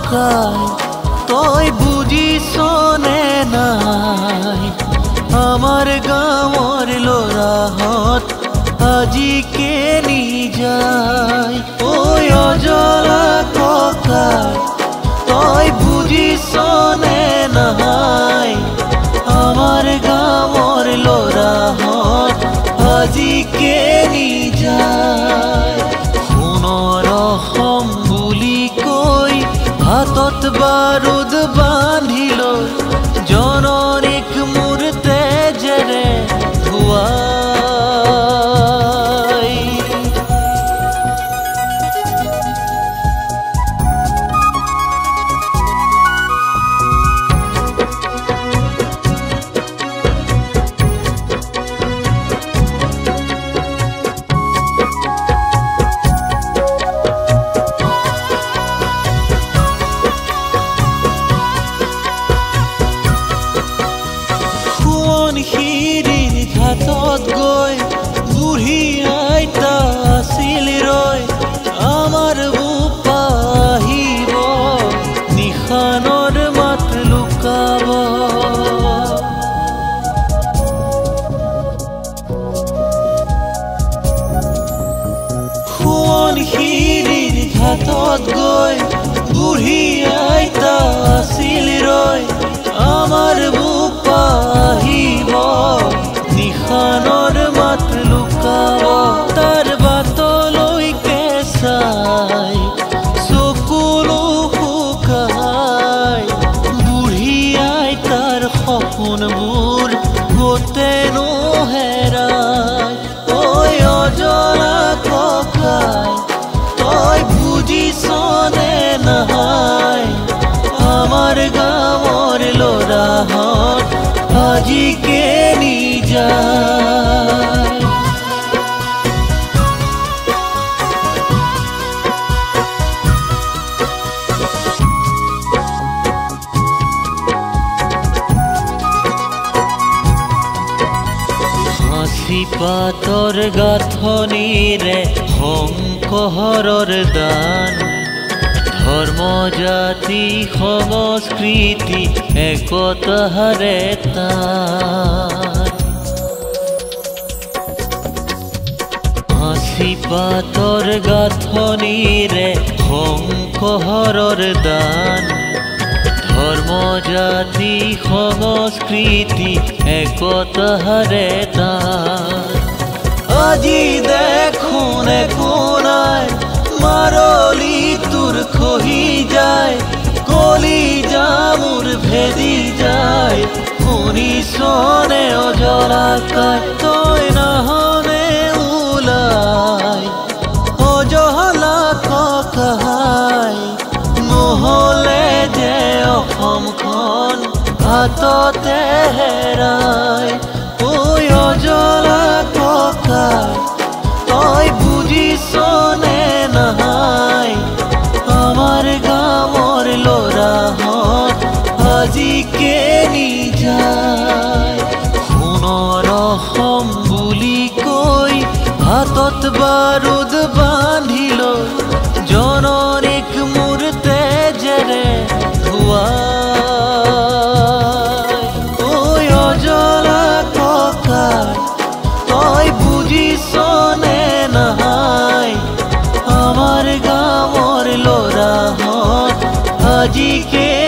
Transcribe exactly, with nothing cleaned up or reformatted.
ককাই তই বুজিছনে নাই আমার গাঁৱৰ ল'ৰাহঁত আজি কেনি যায় ঐ অজলা ককাই তই বুজিছনে নাই আমার গাঁৱৰ ল'ৰাহঁত আজি কেনি যায় সোণৰ অসম বুলি কৈ হাতত বাৰুদ বান্ধি লৈ জননীক মোৰ তেজেৰে ধুৱাই শিৰিৰ ঘাটত গৈ বুঢ়ী আইতা আছিল ৰৈ আমাৰ বোপা আহিব নিশানৰ মাত লুকাব সোৱণ শিৰিৰ ঘাটত গৈ বুঢ়ী আইতা আছিল ৰৈ আমাৰ বোপা আহিব নিশানৰ মাত লুকাব তাৰ বাটলৈকে চাই চকুলো শুকাই বুঢ়ী আইতাৰ সপোনবোৰ গোটেনো হেৰাই ঐ অজলা ককাই তই বুজিছনে নাই আমার গাঁৱৰ ল'ৰাহঁত আজি কেনি যায় হাঁচি পাতৰ গাঁথনিৰে শংকৰৰ দান ধৰ্ম জাতি সংস্কৃতি একতাৰে তান হাঁচি পাতৰ গাঁথনিৰে শংকৰৰ দান ধৰ্ম জাতি সংস্কৃতি একতাৰে তান আজি দেখোন একো নাই মাৰলি তোৰ খহি যায় কলি জামুৰ ভেদি যায় শুনিছনে অজলা কাই তই নাহনে ওলাই অজলা ককাই নহ'লে যে অসমখন হাততে হেৰাই ঐ অজলা ককাই তই বুজিছনে নাই আমার গাঁৱৰ ল'ৰাহঁত আজি কেনি যায় সোণৰ অসম বুলি কৈ হাতত বাৰুদ বান্ধি লৈ জননীক মোৰ তেজেৰে ধুৱাই ঐ অজলা ককাই তই বুজিছনে নাই আমার গাঁৱৰ ল'ৰাহঁত আজি কে